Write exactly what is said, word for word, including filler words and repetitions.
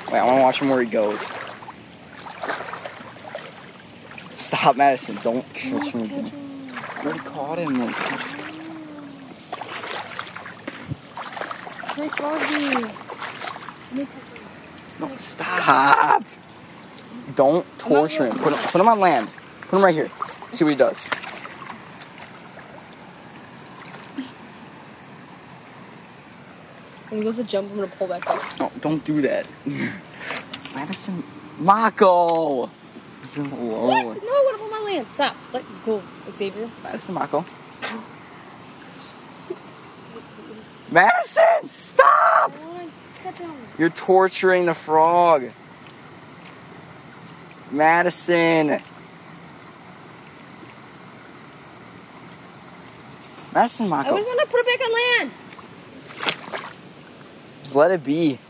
Wait, I want to watch him where he goes. Stop, Madison. Don't catch me again. I already caught him. Like. Hey, Froggy. No, stop. Don't torture him. Put him, put him on land. Put him right here. See what he does. When he goes to jump, I'm going to pull back up. No, don't do that. Madison. Mako. Leave him alone. What? No, I want to pull my land. Stop. Let go, Xavier. Madison, Mako. Madison, stop! I want to catch him. You're torturing the frog. Madison. Madison, Mako. I was going to put it back on land. Just let it be.